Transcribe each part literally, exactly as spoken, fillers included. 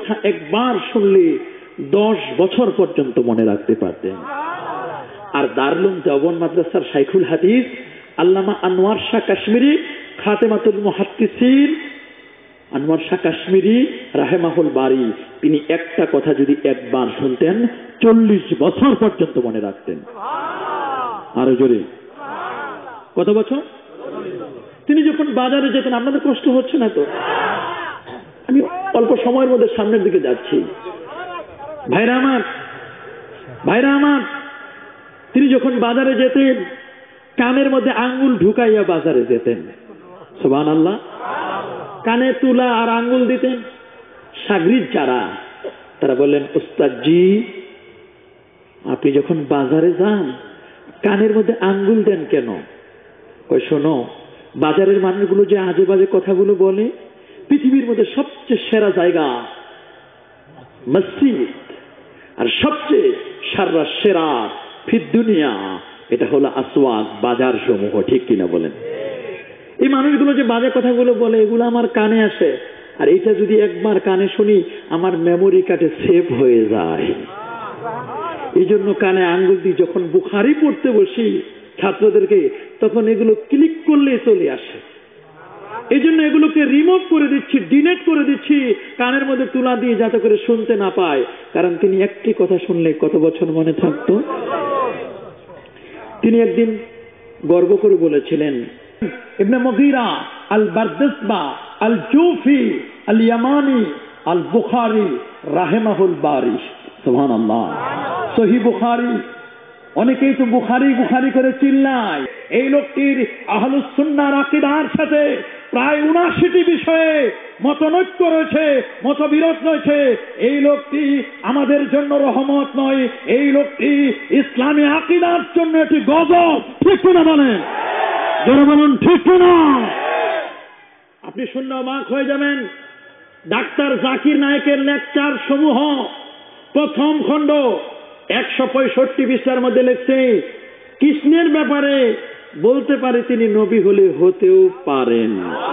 কথা একবার শুনলে দশ বছর পর্যন্ত মনে রাখতে পারতেন। আর দারুল দেওবন্দ মাদ্রাসার শাইখুল হাদিস আল্লামা আনোয়ার শাহ কাশ্মীরি খাতেমাতুল মুহাদ্দিসিন আনোয়ার শাহ কাশ্মীরি রাহেমাহুল বারি, তিনি একটা কথা যদি একবার শুনতেন চল্লিশ বছর পর্যন্ত মনে রাখতেন। আরো জোরে কত বছর? তিনি যখন বাজারে যেতেন, আপনাদের কষ্ট হচ্ছে না তো? আমি অল্প সময়ের মধ্যে সামনের দিকে যাচ্ছি। ভাইরা আমার, ভাইরা আমার, তিনি যখন বাজারে যেতেন কানের মধ্যে আঙ্গুল ঢুকাইয়া বাজারে যেতেন। সুবহানাল্লাহ। কানে তুলা আর আঙ্গুল দিতেন। সাগরিদ যারা, তারা বললেন, উস্তাদ জি আপনি যখন বাজারে যান কানের মধ্যে আঙ্গুল দেন কেন? ওই শোনো, বাজারের মানুষগুলো যে আজে বাজে কথাগুলো বলে, পৃথিবীর মধ্যে সবচেয়ে সেরা জায়গা মসজিদ, আর সবচেয়ে সারা সেরা ফিদ দুনিয়া এটা হলো আসওয়াক, বাজার সমূহ। ঠিক কিনা বলেন? এই মানুষগুলো যে বাজে কথাগুলো বলে এগুলো আমার কানে আসে, আর এটা যদি একবার কানে শুনি আমার মেমোরি কার্ডে সেভ হয়ে যায়। এই জন্য কানে আঙ্গুল দিয়ে যখন বুখারি পড়তে বসি ছাত্রদেরকে, তখন এগুলো ক্লিক করলে চলে আসে। এই জন্য এগুলোকে রিমুভ করে দিচ্ছি, ডিলেট করে দিচ্ছি কানের মধ্যে তুলা দিয়ে, যাতে করে শুনতে না পায়। কারণ তিনি একটি কথা শুনলে কত বছর মনে থাকতো। তিনি একদিন গর্ব করে বলেছিলেন, ইবনে মুগীরা আল বারদাসবা আল জুফি আল ইয়ামানি আল বুখারী রাহিমাহুল বারি। সুবহানাল্লাহ। সহিহ বুখারী, অনেকেই তো বুখারী বুখারী করে চিল্লায়। এই লোকটির আহলুস সুন্নাহর আকীদার সাথে প্রায় উনাশিটি বিষয়ে মতনৈক্য রয়েছে, মতবিরোধ রয়েছে। এই লোকটি আমাদের জন্য রহমত নয়, এই লোকটি ইসলামী আকীদার জন্য একটি গজব। ঠিক কিনা বলেন? যারা বলুন ঠিক কিনা। আপনি শূন্য অবাক হয়ে যাবেন। ডাক্তার জাকির নায়েকের লেকচার সমূহ প্রথম খণ্ড একশো পঁয়ষট্টি পৃষ্ঠার মধ্যে লিখছে, কৃষ্ণের ব্যাপারে বলতে পারে তিনি নবী হলে হতেও পারেন।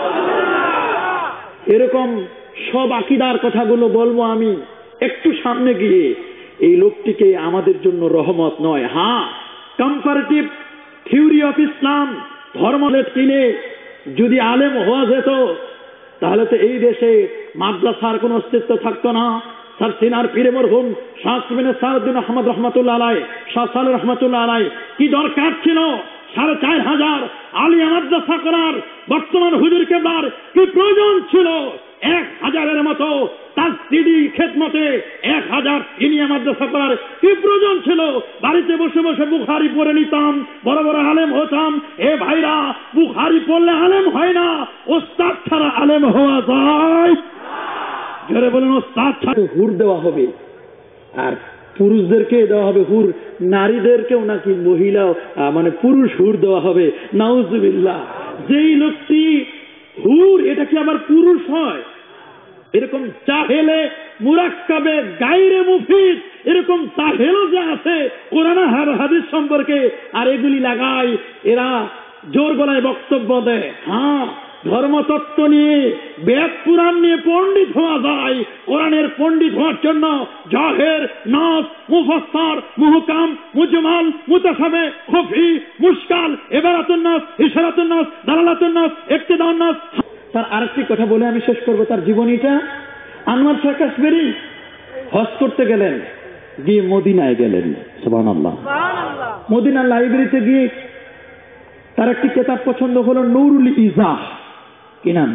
এরকম সব আকীদার কথাগুলো বলবো আমি একটু সামনে গিয়ে। এই লোকটিকে আমাদের জন্য রহমত নয়। হ্যাঁ, কম্পারেটিভ থিওরি অফ ইসলাম ধর্মলেট কিনে যদি আলেম হওয়া যেত, তাহলে তো এই দেশে মাদ্রাসার কোন অস্তিত্ব থাকতো না। স্যার সিনার পীরে মরহুম শাহ সাউদ্দিন আহমদ রহমতুল্লাহ আলাই, শাহ সালেহ রহমতুল্লাহ আলাই, কি দরকার ছিল সাড়ে চার হাজার আলিয়া মাদ্রাসা করার? বর্তমান হুজুর কেবলার কি প্রয়োজন ছিল এক হাজারের মতো তাসদিদি খেদমতে এক হাজার ইনিয়া মাদ্রাসা করার কি প্রয়োজন ছিল? বাড়িতে বসে বসে বুখারী পড়ে নিতাম, বড় বড় আলেম হতাম। এ ভাইরা, বুখারী পড়লে আলেম হয় না, ওস্তাদ ছাড়া আলেম হওয়া যায়। যারা বলেন ওস্তাদ ছাড়া হুর দেওয়া হবে, আর পুরুষদেরকে দেওয়া হবে হুর, নারীদেরকেও নাকি মহিলা মানে পুরুষ হুর দেওয়া হবে। নাউজুবিল্লাহ। যেই লোকটি হুর, এটা কি আবার পুরুষ হয়? এরকম জাহেলে মুরাক্কাবে গায়রে মুফিদ, এরকম জাহেলও যে আছে কোরআন আর হাদিস সম্পর্কে, আর এগুলি লাগায় এরা জোর গলায় বক্তব্য দেয়। হ্যাঁ, ধর্মতত্ত্ব নিয়ে, বেদ পুরাণ নিয়ে পণ্ডিত হওয়া যায়। কোরআনের পণ্ডিত হওয়ার জন্য জাহের, নাস, মুফাসসার, মুহকাম, মুজমাল, মুতাশাবে, খুফি, মুশকাল, ইবারাতুন নাস, ইশারাতুন নাস, দালালাতুন নাস, ইক্তিদাউন নাস। তার আরেকটি কথা বলে আমি শেষ করব তার জীবনীটা। আনোয়ার শাহ কাশ্মীরি হজ করতে গেলেন, গিয়ে মদিনায় গেলেন। সুবহানাল্লাহ। মদিনার লাইব্রেরিতে গিয়ে তার একটি কিতাব পছন্দ হলো, নুরুল ইজাহ। কি নাম?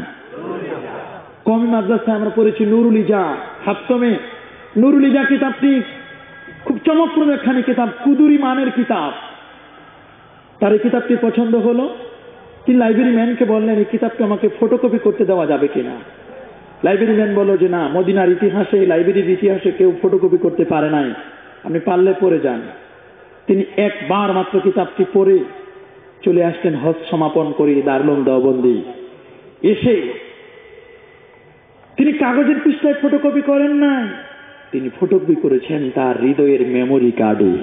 কওমি মাদ্রাসায় আমরা পড়েছি নুরুল ইজাহ, হাফতমে। নুরুল ইজাহ কিতাবটি খুব চমকপ্রদ একখানি কিতাব, কুদুরি মানের কিতাব। তার এই কিতাবটি পছন্দ হলো। তিনি লাইব্রেরি ম্যানকে বললেন, এই কিতাবটি আমাকে ফটোকপি করতে দেওয়া যাবে কিনা? লাইব্রেরি ম্যান বলল যে না, মদিনার ইতিহাসে, লাইব্রেরির ইতিহাসে কেউ ফটোকপি করতে পারে নাই, আপনি পারলে পড়ে যান। তিনি একবার মাত্র কিতাবটি পড়ে চলে আসতেন হজ সমাপন করে দারুল দেওবন্দি। এসে তিনি কাগজের পৃষ্ঠায় ফটোকপি করেন না, তিনি ফটোকপি করেছেন তার হৃদয়ের মেমোরি কার্ডে।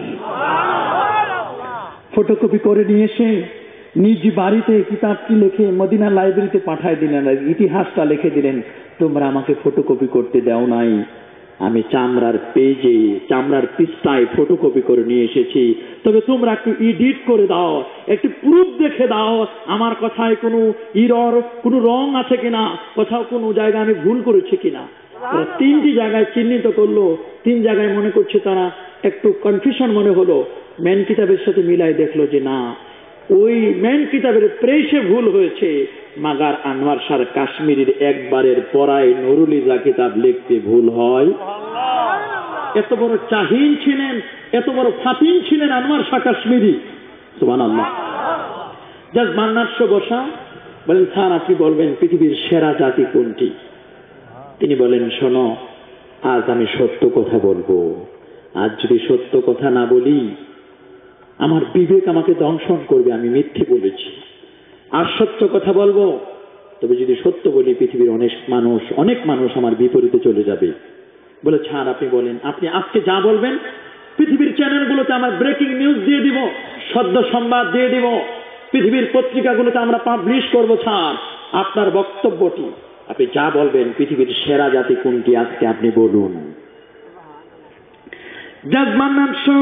ফটোকপি করে নিয়ে এসে নিজ বাড়িতে কিতাবটি লিখে মদিনা লাইব্রেরিতে পাঠায় দিলেন, ইতিহাসটা লিখে দিলেন, তোমরা আমাকে ফটোকপি করতে দাও নাই, আমি চামড়ার পেজে চামড়ার পৃষ্ঠায় ফটোকপি করে নিয়ে এসেছি, তবে তোমরা একটু এডিট করে দাও, একটু প্রুফ দেখে দাও আমার কথায় কোনো ইরর, কোনো রং আছে কিনা, কোথাও কোনো জায়গায় আমি ভুল করেছি কিনা। তারা তিনটি জায়গায় চিহ্নিত করলো, তিন জায়গায় মনে করছে তারা একটু কনফিউশন মনে হলো, মেন কিতাবের সাথে মিলাই দেখলো যে না, ওই মেন কিতাবের প্রেসে ভুল হয়েছে, মাগার আনোয়ার শাহ কাশ্মীরের একবারের পড়ায় নুরুলিজা কিতাব লিখতে ভুল হয়। এত বড় চাহিন ছিলেন, এত বড় ফাতিন ছিলেন আনোয়ার শাহ কাশ্মীরি, সুবহানাল্লাহ। জাজ মান্নার বসা বলেন, স্যার আপনি বলবেন পৃথিবীর সেরা জাতি কোনটি? তিনি বলেন, শোনো, আজ আমি সত্য কথা বলবো, আজ যদি সত্য কথা না বলি আমার বিবেক আমাকে দংশন করবে, আমি মিথ্যে বলেছি। আর সত্য কথা বলবো, তবে যদি সত্য বলি পৃথিবীর অনেক মানুষ অনেক মানুষ আমার বিপরীতে চলে যাবে। বলে, ছাড় আপনি বলেন, আপনি আজকে যা বলবেন পৃথিবীর চ্যানেলগুলোতে আমরা ব্রেকিং নিউজ দিয়ে দিব, সদ্য সংবাদ দিয়ে দিব, পৃথিবীর পত্রিকাগুলোতে আমরা পাবলিশ করবো। ছাড় আপনার বক্তব্যটি, আপনি যা বলবেন পৃথিবীর সেরা জাতি কোনটি আজকে আপনি বলুন। জাজ মান্নান শাহ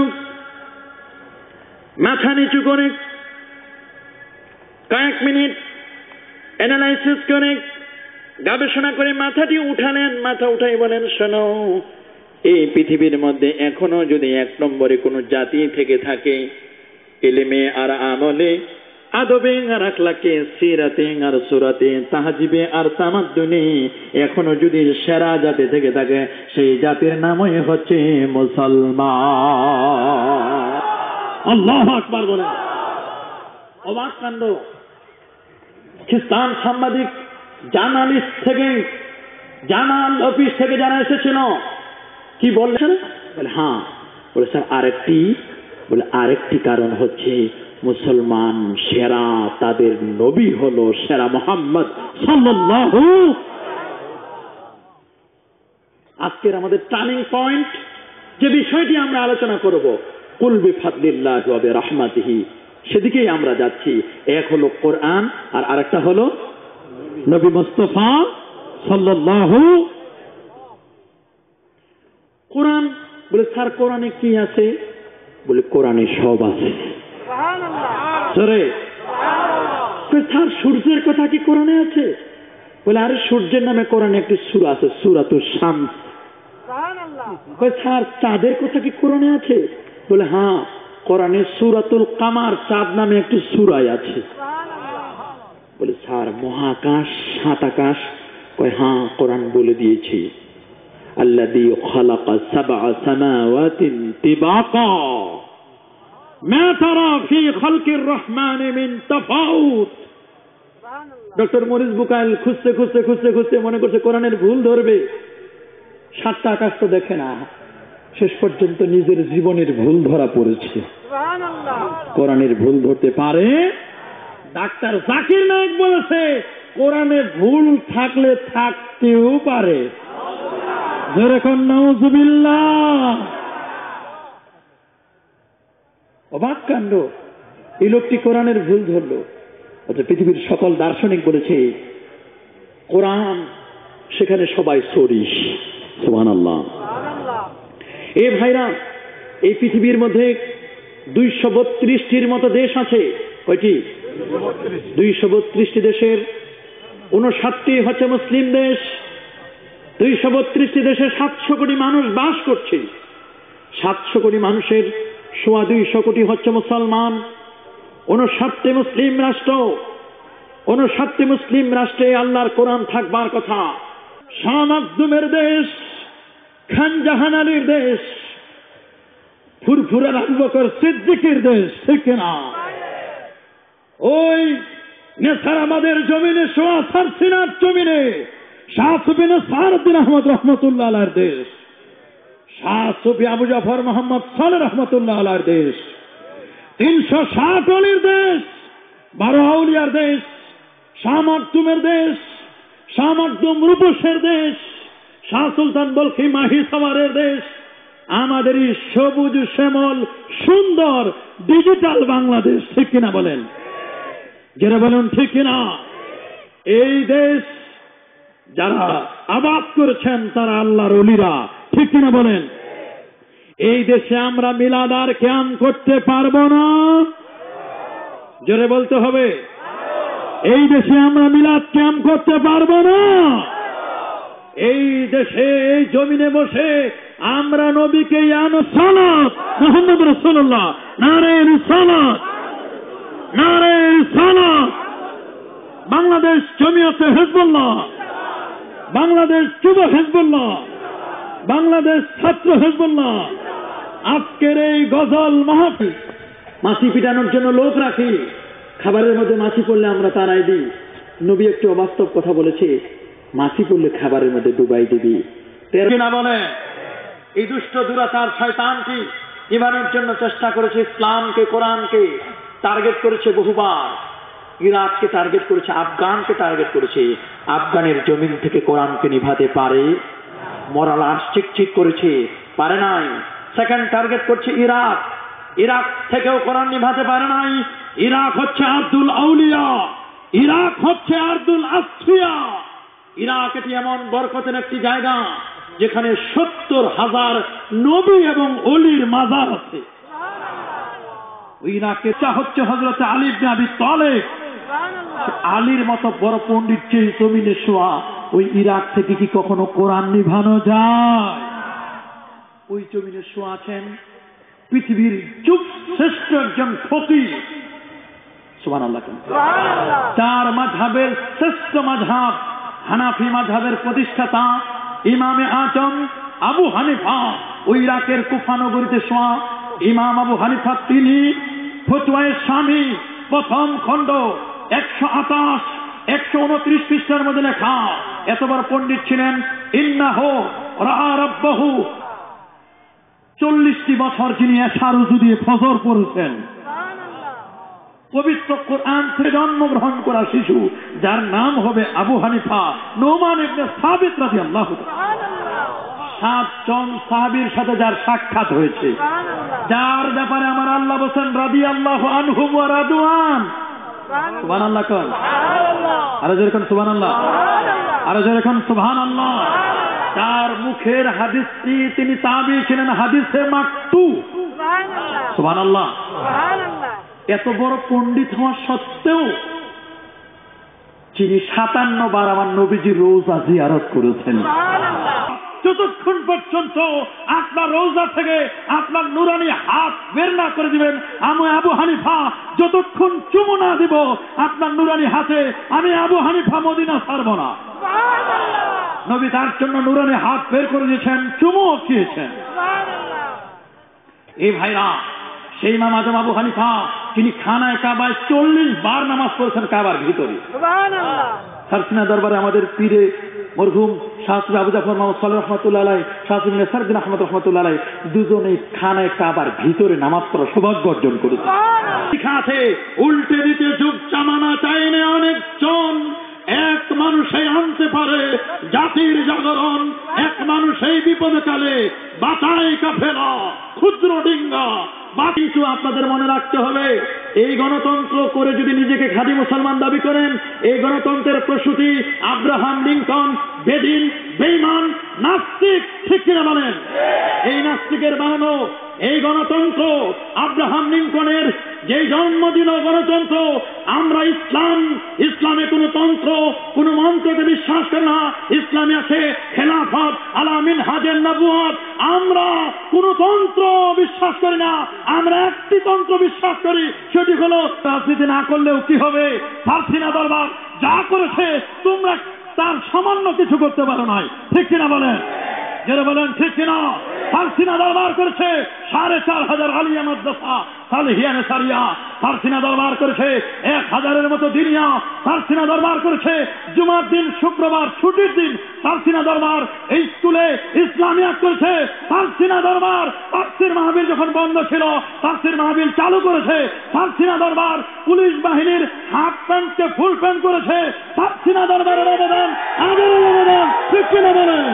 মাথা নিচু করে কয়েক মিনিট অ্যানালাইসিস করে গবেষণা করে মাথাটি উঠালেন, মাথা উঠাই বলেন, শোনো, এই পৃথিবীর মধ্যে এখনো যদি এক নম্বরে কোনো জাতি থেকে থাকে ইলমে আর আমলে, আদবে আর আখলাকে, সিরাতে আর সুরাতে, তাহজিবে আর তামাদ্দুনে এখনো যদি সেরা জাতি থেকে থাকে, সেই জাতির নামই হচ্ছে মুসলমান। আল্লাহু আকবার বলেন। অবাক কাণ্ড। খ্রিস্টান সাংবাদিক জার্নালিস্ট থেকে, জার্নাল অফিস থেকে জানা এসেছিল, কি বললেন? বলে হ্যাঁ। বলে স্যার আরেকটি, বলে আরেকটি কারণ হচ্ছে মুসলমান সেরা, তাদের নবী হলো সেরা মুহাম্মদ সাল্লাল্লাহু। আজকের আমাদের টার্নিং পয়েন্ট, যে বিষয়টি আমরা আলোচনা করব, কুল বিফাদলিল্লাহি ওয়া বিরহমাতিহি, সেদিকেই আমরা যাচ্ছি। এক হলো কোরআন আর আরেকটা হলো নবী মুস্তাফা সাল্লাল্লাহু। কোরআন, বলে স্যার কোরআনে কি আছে? বলে কোরআনে সব আছে। স্যার সূর্যের কথা কি কোরআনে আছে? বলে আরে সূর্যের নামে কোরআনে একটি সূরা আছে, সূরাতুশ শামস। স্যার চাঁদের কথা কি কোরআনে আছে? বলে হ্যাঁ, কোরআনে সূরাতুল কামার, চাঁদ নামে একটি সূরায় আছে। বলে স্যার মহাকাশ, সাত আকাশ? কয় হ্যাঁ, কোরআন বলে দিয়েছে, আল্লাযী খালাকা সাবআ সামাওয়াতিন তিবাকা মা তারা ফি খালকির রহমানি মিন তাফাউত। ডক্টর মরিস বুকাইল খুঁজতে খুঁজতে খুঁজতে খুঁজতে মনে করছে কোরআনের ভুল ধরবে, সাতটা আকাশ তো দেখে না, শেষ পর্যন্ত নিজের জীবনের ভুল ধরা পড়েছে। কোরআনের ভুল ধরতে পারে? ডাক্তার জাকির নায়েক বলেছে কোরআনে ভুল থাকলে থাকতেও পারে। যেরকম নাউজুবিল্লাহ। অবাক কাণ্ড। এই লোকটি কোরআনের ভুল ধরলো। অথচ পৃথিবীর সকল দার্শনিক বলেছে কোরআন, সেখানে সবাই সরিস। সুবহানাল্লাহ। এ ভাইরা, এই পৃথিবীর মধ্যে দুইশো বত্রিশটির মতো দেশ আছে। কয়টি? দুইশো বত্রিশটি দেশের উনষাটটি হচ্ছে মুসলিম দেশ। দুইশো বত্রিশটি দেশে সাতশো কোটি মানুষ বাস করছে। সাতশো কোটি মানুষের সোয়া দুইশো কোটি হচ্ছে মুসলমান। উনষাটটি মুসলিম রাষ্ট্র, উনষাটটি মুসলিম রাষ্ট্রে আল্লাহর কোরআন থাকবার কথা। শাহ মাকদুমের দেশ, খান জাহান আলীর দেশ, ফুরফুরার আবু বকর সিদ্দিকের দেশ, ঠিক না? ওই নেসারাবাদের জমিনে, সোয়া সারসিনার জমিনে শাহ সুফি নসরুদ্দিন আহমদ রহমতুল্লাহ আলাইহির দেশ, শাহ সুফি আবু জাফর মোহাম্মদ সালেহ রহমতুল্লাহ আলাইহির দেশ, তিনশো ষাট অলির দেশ, বারো আউলিয়ার দেশ, শাহ মাকদুমের দেশ, শাহ মাকদুম রূপসের দেশ, শাহ সুলতান বলখি মাহি সাওয়ারের দেশ, আমাদেরই সবুজ শ্যামল সুন্দর ডিজিটাল বাংলাদেশ, ঠিক কিনা বলেন? যারা বলেন ঠিক কিনা? এই দেশ যারা আবাদ করেছেন তারা আল্লাহর ওলিরা, ঠিক কিনা বলেন? এই দেশে আমরা মিলাদ আর কিয়াম করতে পারবো না, জোরে বলতে হবে। এই দেশে আমরা মিলাদ কিয়াম করতে পারবো না। এই দেশে এই জমিনে বসে আমরা নবীকে ইয়ানো সালাত মুহাম্মদ রাসূলুল্লাহ নারে রিসালাত নারে রিসালাত, বাংলাদেশ জমিয়তে হিজবুল্লাহ, বাংলাদেশ যুব হিজবুল্লাহ, বাংলাদেশ ছাত্র হিজবুল্লাহ, আজকের এই গজল মাহফিল মাছি পিটানোর জন্য লোক রাখি, খাবারের মধ্যে মাছি পড়লে আমরা তারাই দিই। নবী একটু অবাস্তব কথা বলেছে, মাছি পড়লে খাবারের মধ্যে ডুবাই দিবি। না বলে এই দুষ্ট দুরাচার শয়তানটি ইমানের জন্য চেষ্টা করেছে, ইসলামকে কোরআনকে টার্গেট করেছে বহুবার, ইরাককে টার্গেট করেছে, আফগানকে টার্গেট করেছে। আফগানের জমিন থেকে কোরআনকে নিভাতে পারে? মরা লাশ চিকচিক করেছে, পারে নাই। সেকেন্ড টার্গেট করছে ইরাক, ইরাক থেকেও কোরআন নিভাতে পারে নাই। ইরাক হচ্ছে আব্দুল আউলিয়া, ইরাক হচ্ছে আব্দুল আসফিয়া। ইরাক এটি এমন বরকতের একটি জায়গা যেখানে সত্তর হাজার নবী এবং অলির মাজার আছে। ইরাকের চা হচ্ছে হযরত আলী ইবনে আবি তালেব, আলীর মতো বড় পণ্ডিত যে জমিনে শোয়া, ওই ইরাক থেকে কি কখনো কোরআন নিভানো যায়? ওই জমিনে শোয়া আছেন পৃথিবীর যুগ শ্রেষ্ঠ একজন ফকিহ, সুবহানাল্লাহ। চার মাযহাবের শ্রেষ্ঠ মাযহাব হানাফি মাযহাবের প্রতিষ্ঠাতা ইমামে আজম আবু হানিফা, ওই ইরাকের কুফা নগরীতে শোয়া ইমাম আবু হানিফা, তিনি ফতোয়ায়ে শামী প্রথম খণ্ড একশো আঠাশ একশো উনত্রিশ পৃষ্ঠার মধ্যে লেখা। এতবার পণ্ডিত ছিলেন। ইন্নাহু রাআ রাব্বাহু, চল্লিশটি বছর যিনি এশার উযু দিয়ে ফজর পড়েছেন। পবিত্র কোরআন থেকে জন্মগ্রহণ করা শিশু যার নাম হবে আবু হানিফা নোমান ইবনে সাবিত রাদিয়াল্লাহু তাআলা। সাতজন সাহাবীর সাথে যার সাক্ষাৎ হয়েছে, যার ব্যাপারে আমার আল্লাহ বলেন রাদিয়াল্লাহু আনহুম ওয়া রাদওয়ান। সুবহানাল্লাহ কোন? আরো জোরে কোন সুবহানাল্লাহ? আরো জোরে কোন সুবহানাল্লাহ? তার মুখের হাদিসটি, তিনি তাবী ছিলেন হাদিসে মাকতুব। সুবহানাল্লাহ। এত বড় পণ্ডিত হওয়া সত্ত্বেও তিনি সাতান্ন বার আমার নবীজির রোজা জিয়ারত করেছেন। যতক্ষণ পর্যন্ত আপনার রোজা থেকে আপনার নুরানি হাত বের না করে দিবেন, আমি আবু হানিফা যতক্ষণ চুমু না দিব আপনার নুরানি হাতে, আমি আবু হানিফা মদিনা ছাড়ব না। নবী তার জন্য নুরানি হাত বের করে দিয়েছেন, চুমুও খেয়েছেন। এই ভাইরা, সেই ইমাম আজম আবু হানিফা তিনি খানায় কাবায় চল্লিশ বার নামাজ পড়েছেন কাবার ভিতরে। সারসিনা দরবারে আমাদের পীরে মরহুম শাহ আবু জাফর মোহাম্মদ সালেহ রহমাতুল্লাহ আলাইহি, শাহ নাসিরউদ্দিন আহমদ রহমাতুল্লাহ আলাইহি দুজনেই খানায় কাবার ভিতরে নামাজ পড়ার সৌভাগ্য অর্জন করেছে। শিখাতে উল্টে দিতে যুগ জামানা চাইনে অনেকজন, এক মানুষই আনতে পারে জাতির জাগরণ, এক মানুষই বিপদকালে বাঁচায় কাফেলা ক্ষুদ্র ডিঙ্গা। কিন্তু আপনাদের মনে রাখতে হবে, এই গণতন্ত্র করে যদি নিজেকে খাঁটি মুসলমান দাবি করেন, এই গণতন্ত্রের প্রসূতি আব্রাহাম লিঙ্কন বেদিন বেঈমান নাস্তিক, ঠিক কিনা বলেন? এই নাস্তিকের বানানো এই গণতন্ত্র, আব্রাহাম লিঙ্কনের যে জন্মদিন গণতন্ত্র, আমরা ইসলাম, ইসলামে কোন তন্ত্র কোন মন্ত্রকে বিশ্বাস করে না। ইসলামে আছে খেলাফত আলা মিনহাজের নবুয়ত। আমরা কোন তন্ত্র বিশ্বাস করি না, আমরা একটি তন্ত্র বিশ্বাস করি, সেটি হলো রাজনীতি না করলেও কি হবে, ফারসিনা দরবার যা করেছে তোমরা তার সামান্য কিছু করতে পারো নাই, ঠিক কিনা বলেন? যারা বলেন ঠিক কিনা? ফারসিনা দরবার করেছে সাড়ে চার হাজার আলিয়া মাদ্রাসা সালেহিয়ানে সারিয়া, ফারসিনা দরবার করেছে এক হাজারের মতো দিনিয়া, ফারসিনা দরবার করেছে জুমার দিন শুক্রবার ছুটির দিন, ফারসিনা দরবার এই স্কুলে ইসলামিয়া করেছে, ফারসিনা দরবার তাফসীর মাহফিল যখন বন্ধ ছিল তাফসীর মাহফিল চালু করেছে, ফারসিনা দরবার পুলিশ বাহিনীর হাফ প্যান্টকে ফুল প্যান্ট করেছে, ফারসিনা দরবারের অবদান আমাদের অবদান, ঠিক কিনা বলেন?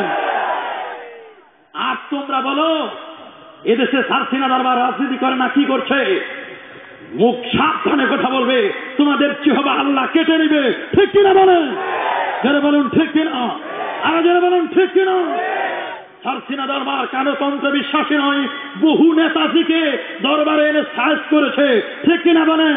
আর তোমরা বলো এদেশে ফারসিনা দরবার রাজনীতি করে না, কি করছে? মুখ সাবধানে কথা বলবে, তোমাদের জিহ্বা আল্লাহ কেটে নিবে, ঠিক কিনা বলেন? যারা বলুন ঠিক কিনা, আর যারা বলুন ঠিক কিনা। সারসিনা দরবার কারো তন্ত্র বিশ্বাসী নয়, বহু নেতাজিকে দরবারে এনে সাজ করেছে, ঠিক কিনা বলেন?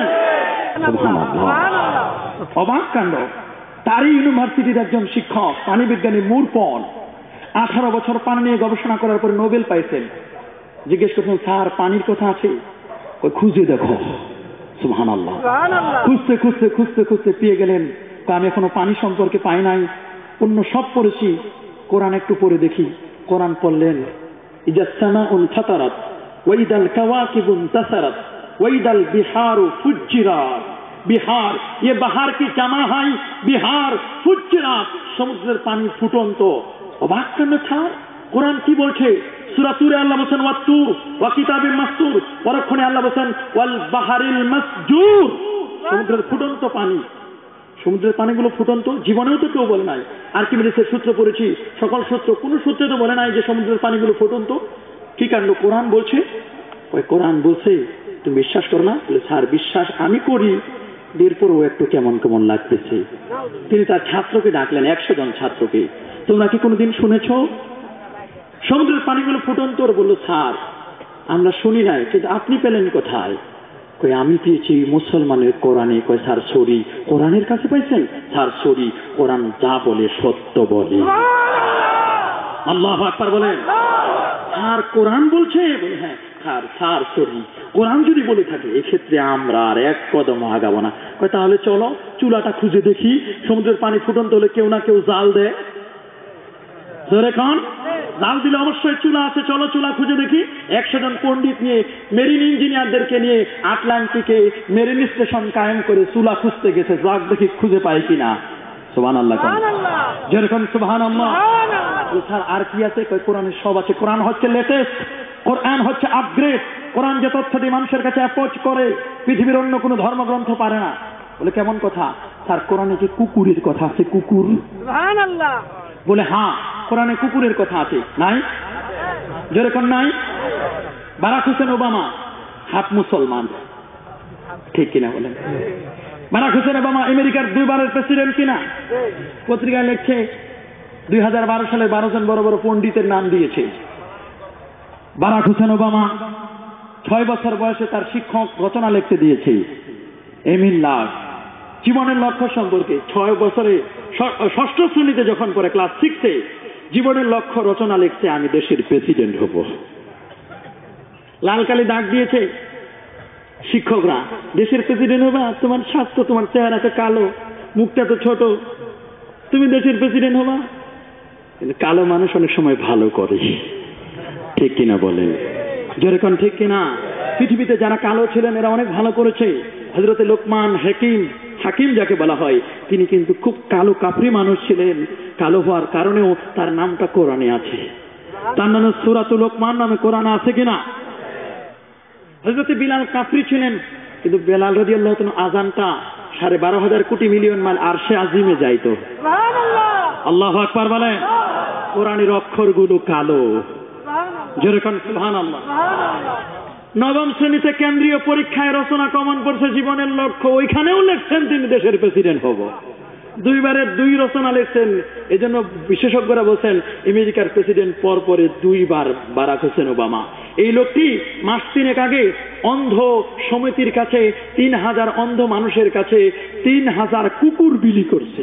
অবাক কাণ্ড। তারই ইউনিভার্সিটির একজন শিক্ষক পানি বিজ্ঞানী মুরপন আঠারো বছর পানি নিয়ে গবেষণা করার পরে নোবেল পাইছেন। জিজ্ঞেস করছেন, স্যার পানির কথা আছে? ওই খুঁজে দেখো। সুবহানাল্লাহ। খুঁজতে খুঁজতে খুঁজতে খুঁজতে পেয়ে গেলেন। আমি এখনো পানি সম্পর্কে পাই নাই, অন্য সব পড়েছি, কোরআন একটু পড়ে দেখি। কোরআন পড়লেন, ইজাস সামাউন ফাতারাত ওয়াইদাল কাওয়াকিবু ইনতাসারাত ওয়াইদাল বিহারু ফুজ্জিরাত। বিহার, ये বাহার কি জামা হয়, বিহার ফুজ্জিরাত, সমুদ্রের পানি ফুটন্ত। অবাক কেন ছাড়, কোরআন কি বলছে? সূরা তুরে আল্লাহ বলেন ওয়াতুর ওয়া কিতাবিম মাসতুর, পরক্ষণে আল্লাহ বলেন ওয়াল বাহারিল মাসজুর, সমুদ্রের ফুটন্ত পানি। সমুদ্রের পানিগুলো ফুটন্ত, জীবনেও তো কেউ বলে নাই। আর্কিমিডিসের সূত্র পড়েছি, সকল সূত্র, কোন সূত্রে তো বলে নাই যে সমুদ্রের পানিগুলো ফুটন্ত। কি কাণ্ড, কোরআন বলছে। ওই কোরআন বলছে তুমি বিশ্বাস করো না? বলে স্যার বিশ্বাস আমি করি, এরপরও একটু কেমন কেমন লাগতেছে। তিনি তার ছাত্রকে ডাকলেন, একশো জন ছাত্রকে, তোমরা কি কোনোদিন শুনেছ সমুদ্রের পানিগুলো ফুটন্ত? বললো স্যার আমরা শুনি নাই, কিন্তু আপনি পেলেন কোথায়? কই আমি পেয়েছি মুসলমানের কোরআনে। কয় স্যার সরি, কোরআনের কাছে পাইছেন? স্যার সরি, কোরআন যা বলে সত্য বলে। আল্লাহু আকবার বলেন। স্যার কোরআন বলছে? বলে হ্যাঁ। স্যার স্যার সরি, কোরআন যদি বলে থাকে এক্ষেত্রে আমরা আর এক কদম আগাবো না। কয় তাহলে চলো চুলাটা খুঁজে দেখি, সমুদ্রের পানি ফুটন্ত হলে কেউ না কেউ জাল দেয়। ধরে কন জাল দিলে অবশ্যই চুলা আছে, চলো চুলা খুঁজে দেখি। একশো জন পণ্ডিত নিয়ে, মেরিন ইঞ্জিনিয়ারদেরকে নিয়ে আটলান্টিকে মেরিন স্টেশন কায়েম করে চুলা খুঁজতে গেছে, যাক দেখি খুঁজে পাই কিনা। সুবহানাল্লাহ, যেরকম সুবহানাল্লাহ। স্যার আর কি আছে? কোরআনের সব আছে। কোরআন হচ্ছে লেটেস্ট, কোরআন হচ্ছে আপগ্রেড। কোরআন যে তথ্যটি মানুষের কাছে অ্যাপ্রোচ করে পৃথিবীর অন্য কোনো ধর্মগ্রন্থ পারে না। বলে কেমন কথা? স্যার কোরআনে কি কুকুরের কথা আছে? কুকুর? সুবহানাল্লাহ। বলে হ্যাঁ, কোরআনে কুকুরের কথা আছে। নাই? যেরকম নাই? বারাক হোসেন ওবামা হাফ মুসলমান, ঠিক কিনা বলেন? বারাক হোসেন ওবামা আমেরিকার দুইবারের প্রেসিডেন্ট কিনা? পত্রিকায় লিখছে দুই হাজার বারো সালে বারো জন বড় বড় পণ্ডিতের নাম দিয়েছে। বারাক হোসেন ওবামা ছয় বছর বয়সে তার শিক্ষক রচনা লিখতে দিয়েছে এমিল লাভ, জীবনের লক্ষ্য সম্পর্কে। ছয় বছরে ষষ্ঠ শ্রেণীতে যখন পড়ে, ক্লাস সিক্সে, জীবনের লক্ষ্য রচনা লিখছে, আমি দেশের প্রেসিডেন্ট হব। লাল কালি দাগ দিয়েছে শিক্ষকরা, দেশের প্রেসিডেন্ট হবা? তোমার স্বাস্থ্য, তোমার চেহারা তো কালো, মুখটা তো ছোট, তুমি দেশের প্রেসিডেন্ট হবা? কিন্তু কালো মানুষ অনেক সময় ভালো করে, ঠিক কিনা বলেন? যেরকম ঠিক কিনা? পৃথিবীতে যারা কালো ছিলেন এরা অনেক ভালো করেছে। হযরতে লোকমান হাকিম, হাকিম যাকে বলা হয়, তিনি কিন্তু খুব কালো কাফরি মানুষ ছিলেন। কালো হওয়ার কারণেও তার নামটা কোরআনে আছে। তার নামে সূরাতুল লোকমান নামে কোরআনে আছে কিনা? হযরতে বিলাল কাফরি ছিলেন, কিন্তু বেলাল রাদিয়াল্লাহু তাআলা আযানটা সাড়ে বারো হাজার কোটি মিলিয়ন মাইল আরশে আজিমে যাইতো। আল্লাহু আকবার বলেন। কোরআনের অক্ষরগুলো কালো, যেরকম সুবহানাল্লাহ। নবম শ্রেণীতে কেন্দ্রীয় পরীক্ষায় রচনা কমন পড়ছে জীবনের লক্ষ্য, ওইখানেও লিখছেন তিনি দেশের প্রেসিডেন্ট হব। দুইবারের দুই রচনা লিখছেন। এই জন্য বিশেষজ্ঞরা বলছেন আমেরিকার প্রেসিডেন্ট পর পরে দুইবার বারাক হোসেন ওবামা। এই লোকটি মাস তিনেক আগে অন্ধ সমিতির কাছে তিন হাজার অন্ধ মানুষের কাছে তিন হাজার কুকুর বিলি করছে।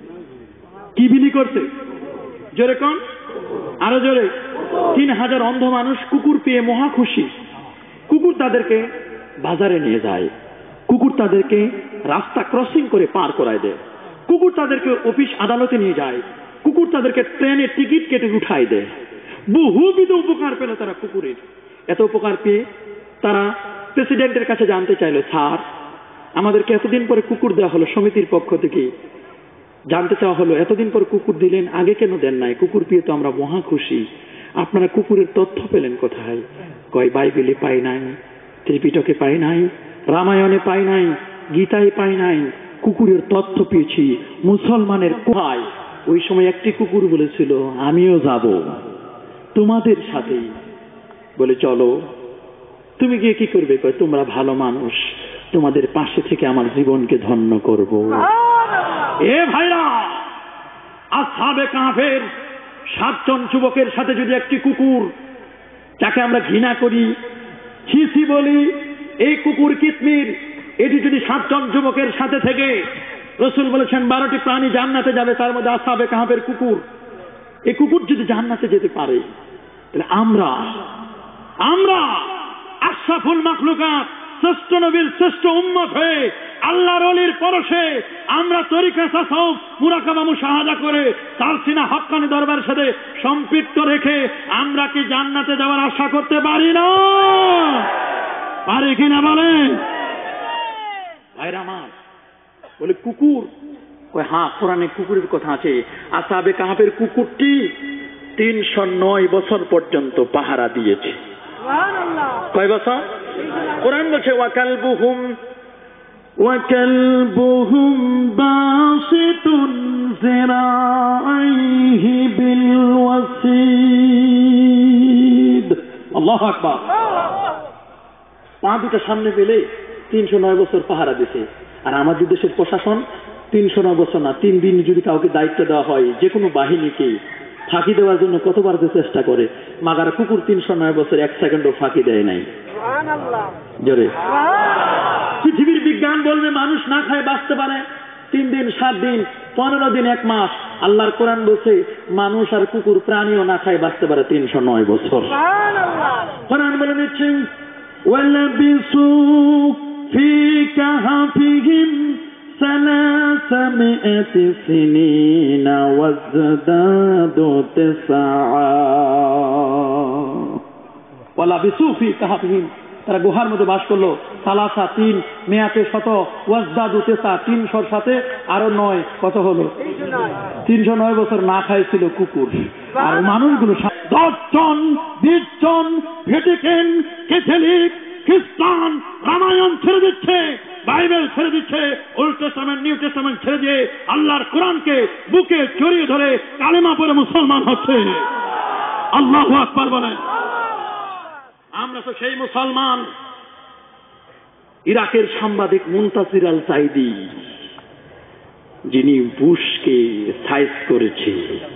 কি বিলি করছে? জোরে কোন, আরো জোরে। তিন হাজার অন্ধ মানুষ কুকুর পেয়ে মহা খুশি। কুকুর তাদেরকে বাজারে নিয়ে যায়, কুকুর তাদেরকে রাস্তা ক্রসিং করে পার করায় দেয়, কুকুর তাদেরকে অফিস আদালতে নিয়ে যায়, কুকুর তাদেরকে ট্রেনে টিকিট কেটে উঠায় দেয়। বহুবিধ উপকার পেল তারা কুকুরের। এত উপকার পেয়ে তারা প্রেসিডেন্টের কাছে জানতে চাইলো, স্যার আমাদেরকে এতদিন পরে কুকুর দেওয়া হলো সমিতির পক্ষ থেকে, জানতে চাওয়া হলো এতদিন পর কুকুর দিলেন, আগে কেন দেন নাই? কুকুর পেয়ে তো আমরা মহা খুশি। আপনারা কুকুরের তথ্য পেলেন কোথায়? কয় বাইবেলে পাই নাই, ত্রিপিটকে পাই নাই, রামায়ণে পাই নাই, গীতায় পাই নাই, কুকুরের তথ্য পেয়েছি মুসলমানের কোথায়। ওই সময় একটি কুকুর বলেছিল আমিও যাব তোমাদের সাথেই। বলে চলো। তুমি গিয়ে কি করবে? কয় তোমরা ভালো মানুষ, তোমাদের পাশে থেকে আমার জীবনকে ধন্য করব। এ ভাইরা, আসহাবে কাহফের সাতজন যুবকের সাথে যদি একটি কুকুর, যাকে আমরা ঘৃণা করি, ছিছি বলি, এই কুকুর কিতমির, এটি যদি সাতজন যুবকের সাথে থেকে, রাসূল বলেছেন বারোটি প্রাণী জান্নাতে যাবে, তার মধ্যে আসহাবে কাহাফের কুকুর, এই কুকুর যদি জান্নাতে যেতে পারে, তাহলে আমরা আমরা আশরাফুল মাখলুকাত, শ্রেষ্ঠ নবীর শ্রেষ্ঠ উম্মত হয়ে আল্লাহর ওলির পরশে আমরা তরিকা তাসাউফ মুরাকাবা মুশাহাদা করে তার সিনা হক্কানি দরবারের সাথে সম্পৃক্ত রেখে আমরা কি জান্নাতে যাওয়ার আশা করতে পারি না? পারি কিনা বলেন ভাইরা আমার? বলে কুকুর, ওই হ্যাঁ কোরআনে কুকুরের কথা আছে। আসহাবে কাহাফের কুকুরটি তিনশো নয় বছর পর্যন্ত পাহারা দিয়েছে। কয় বছর? কোরআন বলছে ওয়াকালবুহুম ওয়াকালবুহুম বাসিতুন যিরাইহি বিল ওয়াসিদ। আল্লাহু আকবার। পা দুটো সামনে পেলে তিনশো নয় বছর পাহারা দিছে। আর আমাদের দেশের প্রশাসন তিনশো নয় বছর না, তিন দিন যদি কাউকে দায়িত্ব দেওয়া হয় যে কোনো বাহিনীকে, ফাঁকি দেওয়ার জন্য কতবার যে চেষ্টা করে, মাগার কুকুর তিনশো নয় বছর এক সেকেন্ডও ফাঁকি দেয় নাই। জোরে পৃথিবীর বিজ্ঞান বলবে মানুষ না খায় বাঁচতে পারে তিন দিন, সাত দিন, পনেরো দিন, এক মাস। আল্লাহর কোরআন বলছে মানুষ আর কুকুর প্রাণীও না খায় বাঁচতে পারে তিনশো নয় বছর। কোরআন বলে দিচ্ছেন ওয়ালাবিসু ফি কাহাফিহিম সালাসামিআতি সিনিনা ওয়াজদাদু তিসআ। ওয়ালাবিসু ফি কাহাফিহিম, তারা গুহার মধ্যে বাস করলো। সালাসা তিন, মেয়াতে শত, ওয়াজদাদু তিসআ তিনশোর সাথে আরো নয়, কত হলো? তিনশো নয় বছর না খাইছিল কুকুর। আর মানুষগুলো দশ জন, বিশ জন, ভ্যাটিকান, ক্যাথলিক, খ্রিস্টান রামায়ণ ছেড়ে দিচ্ছে, বাইবেল ছেড়ে দিচ্ছে, ওল্ড টেস্টামেন্ট, নিউ টেস্টামেন্ট ছেড়ে দিয়ে আল্লাহর কোরআনকে বুকে জড়িয়ে ধরে কালেমা পড়ে মুসলমান হচ্ছে। আল্লাহু আকবার বলেন। আমরা তো সেই মুসলমান। ইরাকের সাংবাদিক মুনতাসির আল সাইদি, যিনি বুশকে সাইজ করেছে,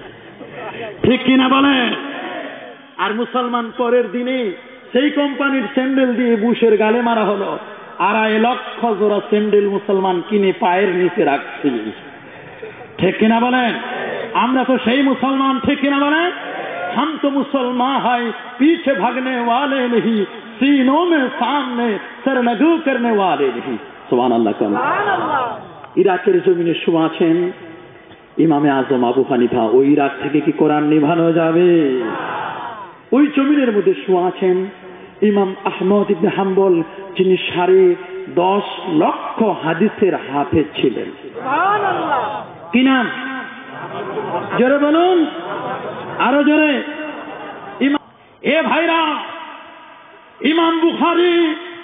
ঠিক কিনা বলেন? আর মুসলমান পরের দিনে সেই কোম্পানির স্যান্ডেল দিয়ে বুশের গালে মারা হলো। আড়াই লক্ষ জোড়া স্যান্ডেল মুসলমান কিনে পায়ের নিচে রাখছি, ঠিক কিনা বলেন? আমরা তো সেই মুসলমান, ঠিক কিনা বলেন? हम तो मुसलमान है, पीछे भागने वाले नहीं, सीनों में सामने सरनगू करने वाले नहीं। सुभान अल्लाह। कम ইরাকের জমিনে শুয়ে আছেন ইমামে আজম আবু হানিফা। ওই ইরাক থেকে কি কোরআন নিভানো যাবে? ওই জমিনের মধ্যে শুয়ে আছেন ইমাম আহমদ ইবনে হাম্বল, যিনি সাড়ে দশ লক্ষ হাদিসের হাফেজ ছিলেন। কি নাম? জোরে বলুন, আরো জোরে। এ ভাইরা, ইমাম বুখারী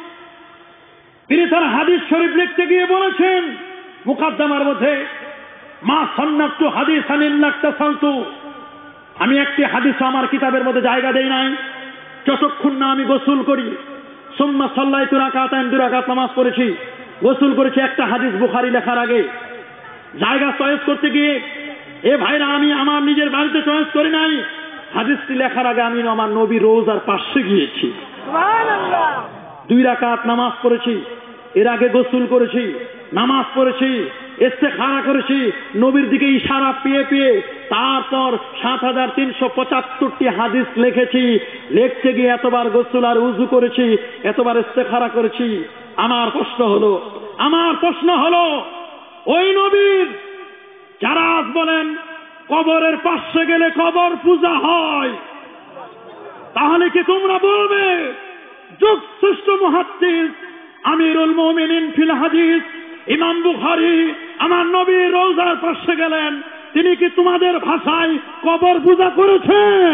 তিনি তার হাদিস শরীফ লিখতে গিয়ে বলেছেন মুকাদ্দমার মধ্যে, মা সান্নাতু হাদিসান ইল্লা তাসালতু, আমি একটি হাদিস আমার কিতাবের মধ্যে জায়গা দেই নাই যতক্ষণ না আমি গোসল করি। সুম্মা সাল্লাইতু রাকাতাইন, দুই রাকাত নামাজ পড়েছি, গোসল করেছি। একটা হাদিস বুখারী লেখার আগে জায়গা চয়েস করতে গিয়ে, এ ভাইরা, আমি আমার নিজের বাড়িতে চয়েস করি নাই, হাদিসটি লেখার আগে আমি আমার নবী রোজার পাশে গিয়েছি, দুই রাকাত নামাজ পড়েছি, এর আগে গোসল করেছি, নামাজ পড়েছি, ইস্তেখারা করেছি, নবীর দিকে ইশারা পেয়ে পেয়ে তারপর সাত হাজার তিনশো পঁচাত্তরটি হাদিস লিখেছি। লিখতে গিয়ে এতবার গোসল আর উযু করেছি, এতবার ইস্তেখারা করেছি। আমার প্রশ্ন হলো আমার প্রশ্ন হলো ওই নবীর যারা আজ বলেন কবরের পাশে গেলে কবর পূজা হয়, তাহলে কি তোমরা বলবে যুগ শ্রেষ্ঠ মুহাদ্দিস আমিরুল মুমিনিন ফিল হাদিস ইমাম বুখারী আমার নবীর রওজার পাশে গেলেন, তিনি কি তোমাদের ভাষায় কবর পূজা করেছেন?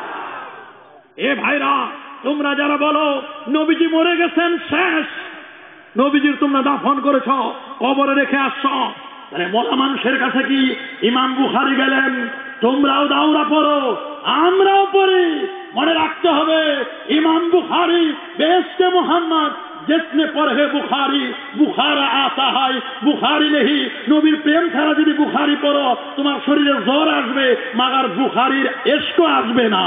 এ ভাইরা, তোমরা যারা বলো নবীজি মরে গেছেন শেষ, নবীজির তোমরা দাফন করেছ, কবরে রেখে আসছো, তাহলে মরা মানুষের কাছে কি ইমাম বুখারী গেলেন? তোমরাও দাওরা পড়ো, আমরাও পড়ি। মনে রাখতে হবে ইমাম বুখারী বেহেশতে মুহাম্মদ जिसने पढ़े बुखारी बुखार आता है बुखारी नहीं नबीर प्रेम ছাড়া যদি বুখারী পড়ো তোমার শরীরে জ্বর আসবে মাগার বুখারীর ইশক আসবে না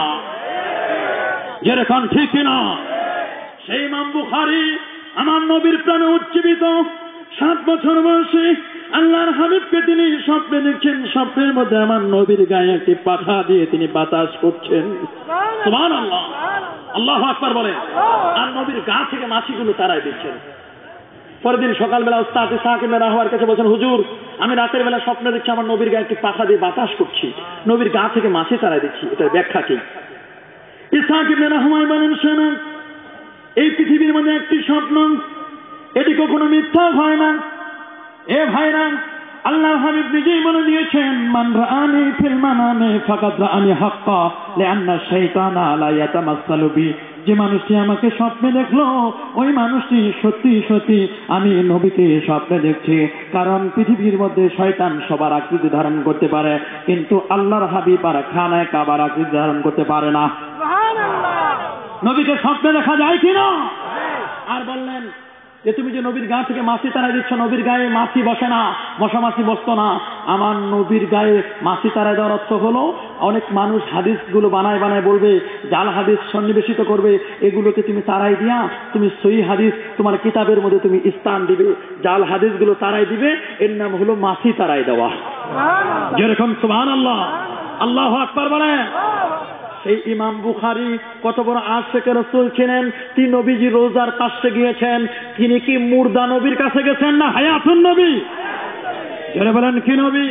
যেরকম ঠিক না সেই ইমাম বুখারী আমার নবীর প্রাণে উজ্জীবিত সাত বছর বয়সে আল্লাহর হাবিবকে তিনি স্বপ্নে দেখছেন স্বপ্নের মধ্যে আমার নবীর গায়ে একটি পাখা দিয়ে তিনি বাতাস করছেন সুবহানাল্লাহ আল্লাহু আকবার বলেন আর নবীর গা থেকে মাছিগুলো তাড়ায় দিচ্ছেন পরের দিন সকালবেলা উস্তাদ ইসহাক ইবনে রাহওয়ার কাছে বলেন হুজুর আমি রাতের বেলা স্বপ্নে দেখছি আমার নবীর গায়ে একটি পাখা দিয়ে বাতাস করছি নবীর গা থেকে মাছি তাড়ায় দিচ্ছি এটার ব্যাখ্যা কি ইসহাক ইবনে রাহওয়া বলেন শুনুন এই পৃথিবীর মধ্যে একটি স্বপ্ন এটি কখনো মিথ্যা হয় না এ ভাইরা আল্লাহর হাবিব নিজেই বলে দিয়েছেন মান রাআনি ফিল মানামে ফাকাদ রাআনি হাক্কা লিআন্না শাইতানা লা ইয়াতামাসসালু বি যে মানুষটি আমাকে স্বপ্নে দেখলো ওই মানুষটি সত্যি সত্যি আমি নবীকে স্বপ্নে দেখছি কারণ পৃথিবীর মধ্যে শয়তান সবার আকৃতি ধারণ করতে পারে কিন্তু আল্লাহর হাবিব আর খানায় কাবার আকৃতি ধারণ করতে পারে না সুবহানাল্লাহ নবীকে স্বপ্নে দেখা যায় কিনা আর বললেন যে তুমি যে নবীর গা থেকে মাছি তাড়াই দিচ্ছ নবীর গায়ে মাছি বসে না মশা মাছি বসতো না আমার নবীর গায়ে মাছি তাড়াই দেওয়ার অর্থ হলো অনেক মানুষ হাদিসগুলো বানায় বানায় বলবে জাল হাদিস সন্নিবেশিত করবে এগুলোকে তুমি তাড়াই দিয়া তুমি সহিহ হাদিস তোমার কিতাবের মধ্যে তুমি স্থান দিবে জাল হাদিসগুলো তাড়াই দিবে এর নাম হলো মাছি তাড়াই দেওয়া যেরকম সুবহানাল্লাহ আল্লাহু আকবার বলেন সেই ইমাম বুখারী কত বড় আশিকে রাসূল ছিলেন তিনি নবীজি রোজার পাশে গিয়েছেন তিনি কি মুর্দা নবীর কাছে গেছেন না হায়াতুন নবী যারা বলেন কি নবী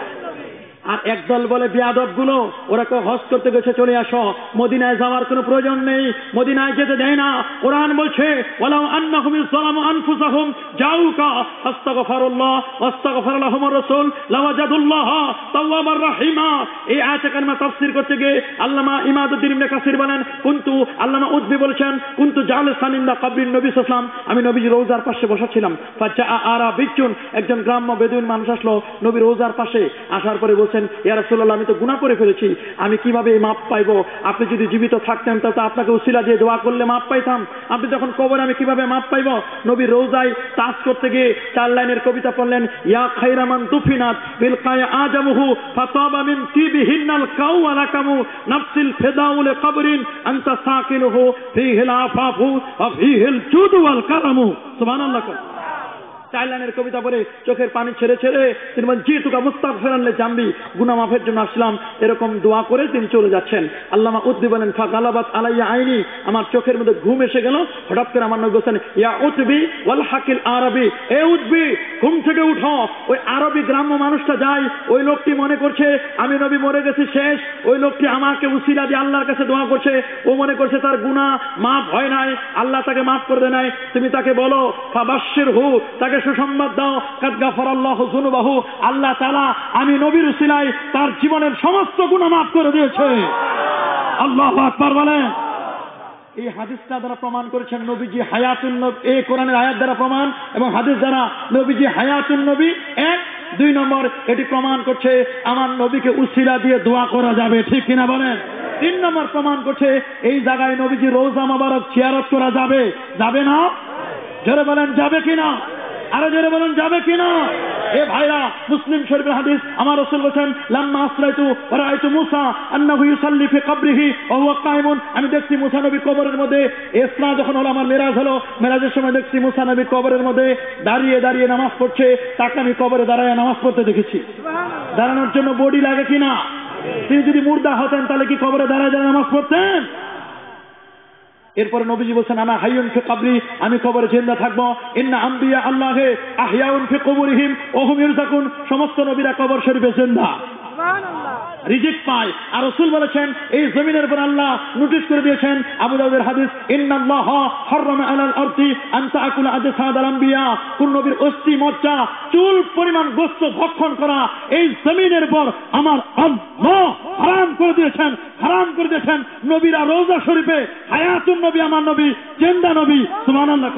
আর একদল বলে বিয়াদব গুলো ওরা কেউ হজ করতে গেছে চলে আসো মদিনায় যাওয়ার কোনো প্রয়োজন নেই মদিনায় যেতে দেয় না কোরআন বলছে ওয়ালাউ আন্নাহুম যালামু আনফুসাহুম জাউকা আস্তাগফিরুল্লাহ ওয়াস্তাগফির লাহুমুর রাসূল লাওয়াজাদুল্লাহ তাওয়াবার রহিমা এই আয়াতে কারিমা তাফসীর করতে গিয়ে আল্লামা ইমাদউদ্দিন ইবনে কাসির বলেন কুনতু আল্লামা উদ্বি বলেছেন কুনতু জালিসান ইনদা কবরিন নবী সাল্লাল্লাহু আলাইহি ওয়াসাল্লাম আমি নবীজি রওজার পাশে বসা ছিলাম ফাজা আরাবিয়ুন একজন গ্রাম্য বেদুইন মানুষ আসলো নবী রওজার পাশে আসার পরে বলছেন ইয়া রাসূলুল্লাহ আমি তো গুনাহ করে ফেলেছি আমি কিভাবে এই মাপ পাইবো আপনি যদি জীবিত থাকতেন তাহলে আপনাকে উসিলা দিয়ে দোয়া করলে মাপ পাইতাম আপনি যখন কবরে আমি কিভাবে মাপ পাইবো নবী রওজায় তাস করতে গিয়ে চার লাইনের কবিতা পড়লেন ইয়া খায়রা মান তুফিনাত বিল কায়া আজামুহু ফাতাবা মিন তিবিহিনাল কাউ আলাকামু নাফসিল ফিদাউল কবরিন আনতা সাকিনুহু ফিহিল আফাফু ওয়া ফিহিল জুদু ওয়াল কারামু সুবহানাল্লাহ চাইলানের কবিতা পড়ে চোখের পানি ছেড়ে ছেড়ে তিনি বলেন জি তুকা মুস্তাগফিরান লি জামবি গুনাহ মাফের জন্য আসলাম এরকম দোয়া করে তিনি চলে যাচ্ছেন আল্লামা উদ্দি বলেন ফাগালাবাত আলাইয়া আইনি আমার চোখের মধ্যে ঘুম এসে গেল হঠাৎ করে আমার নবী বলেন ইয়া উতবি ওয়াল হাকিল আরবি এ উতবি ঘুম থেকে উঠো ওই আরবি গ্রাম্য মানুষটা যায় ওই লোকটি মনে করছে আমি নবী মরে গেছি শেষ ওই লোকটি আমাকে উসিলা দিয়ে আল্লাহর কাছে দোয়া করছে ও মনে করছে তার গুনাহ মাফ হয় নাই আল্লাহ তাকে মাফ করে দেয় নাই তুমি তাকে বলো ফাবাশশিরহু তাকে সুসংবাদ দাও কাদ গাফারাল্লাহু যুনুবাহু আল্লাহ তাআলা আমি নবীর উসিলায় তার জীবনের সমস্ত গুনাহ মাফ করে দিয়েছে আল্লাহু আকবার বলেন এই হাদিসটা দ্বারা প্রমাণ করেছেন নবীজি হায়াতুন নবী এই কোরআনের আয়াত দ্বারা প্রমাণ এবং হাদিস দ্বারা নবীজি হায়াতুন নবী এক দুই নম্বর এটি প্রমাণ করছে আমার নবীকে উসিলা দিয়ে দোয়া করা যাবে ঠিক কিনা বলেন তিন নম্বর প্রমাণ করছে এই জায়গায় নবীজি রওজা মোবারক জিয়ারত করা যাবে যাবে না জোরে বলেন যাবে কিনা আরো জোরে বলেন যাবে কিনা এ ভাইরা মুসলিম শরীফের হাদিস আমার রাসূল বলেন লাম্মা আসলাইতু ওয়া রাআইতু মূসা আন্নাহু ইউসাল্লি ফি কবরিহি ওয়া হুয়া কায়িমুন আমি দেখছি মূসা নবী কবরের মধ্যে ইসরা যখন হলো আমার মেরাজ হলো মেরাজের সময় দেখছি মূসা নবী কবরের মধ্যে দাঁড়িয়ে দাঁড়িয়ে নামাজ পড়ছে তাকে আমি কবরে দাঁড়ায় নামাজ পড়তে দেখেছি সুবহানাল্লাহ দাঁড়ানোর জন্য বডি লাগে কিনা তিনি যদি মুর্দা হতেন তাহলে কি কবরে দাঁড়ায় দাঁড়ায় নামাজ পড়তেন এরপরে নবীজি বলেন আনা হাইয়ুন ফি কবরি আমি কবরে জিন্দা থাকবো ইন্না আম্বিয়া আল্লাহে আহইয়াউন ফি কুবুরিহিম ওয়া হুম ইরযাকুন সমস্ত নবীরা কবর শরীফে জিন্দা সুবহানাল্লাহ রিজিক পায় আর রাসূল বলেছেন এই জমিনের উপর আল্লাহ নোটিশ করে দিয়েছেন আবু দাউদের হাদিস ইন্নাল্লাহা হারামা আলাল আরদি আন তাআকুলা আজসাদাল আম্বিয়া কোন নবীর অস্থি মজ্জা চুল পরিমাণ গোশত ভক্ষণ করা এই জমিনের উপর আমার আল্লাহ হারাম করে দিয়েছেন হারাম করে দিয়েছেন নবীরা রওজা শরীফে হায়াতুন নবী আমার নবী জিন্দা নবী সুবহানাল্লাহ